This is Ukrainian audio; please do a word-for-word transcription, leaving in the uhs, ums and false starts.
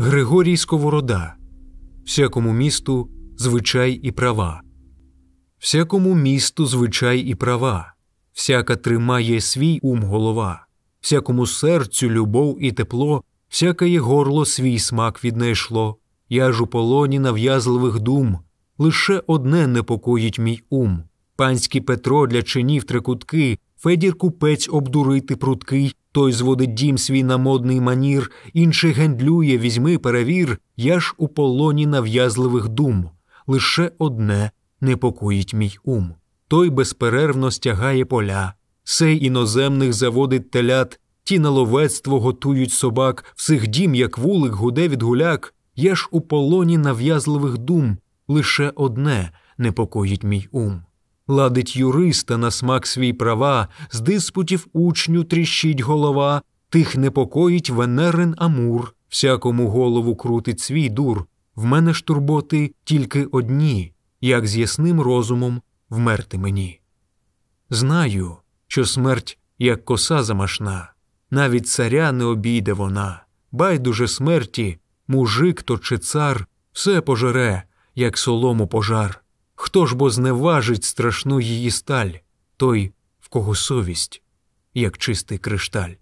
Григорій Сковорода. Всякому місту звичай і права. Всякому місту звичай і права, всяка тримає свій ум голова, всякому серцю любов і тепло, всякає горло свій смак віднайшло. Я ж у полоні нав'язливих дум, лише одне непокоїть мій ум. Панський Петро для чинів трикутки, Федір купець обдурити пруткий, той зводить дім свій на модний манір, інший гендлює, візьми, перевір, я ж у полоні нав'язливих дум, лише одне непокоїть мій ум. Той безперервно стягає поля, сей іноземних заводить телят, ті на ловецтво готують собак, всіх дім, як вулик, гуде від гуляк, я ж у полоні нав'язливих дум, лише одне непокоїть мій ум. Ладить юриста на смак свій права, з диспутів учню тріщить голова, тих непокоїть Венерин Амур, всякому голову крутить свій дур. В мене ж турботи тільки одні, як з ясним розумом вмерти мені. Знаю, що смерть, як коса замашна, навіть царя не обійде вона, байдуже смерті, мужик то чи цар, все пожере, як солому пожар. Хто ж бо зневажить страшну її сталь, той, в кого совість, як чистий кришталь.